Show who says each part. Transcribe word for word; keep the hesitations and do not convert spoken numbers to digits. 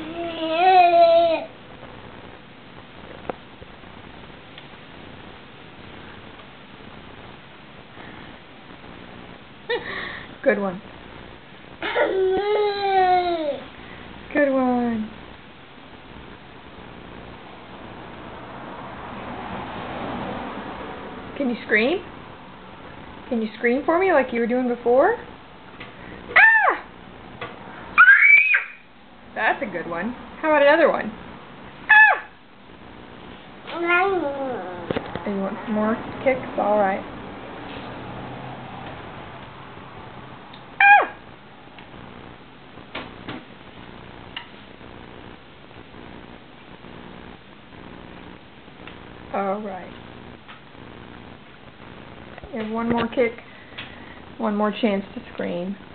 Speaker 1: Good one. Good one. Can you scream? Can you scream for me like you were doing before? Ah! That's a good one. How about another one? Ah! And you want some more kicks? All right. All right. You have one more kick, one more chance to scream.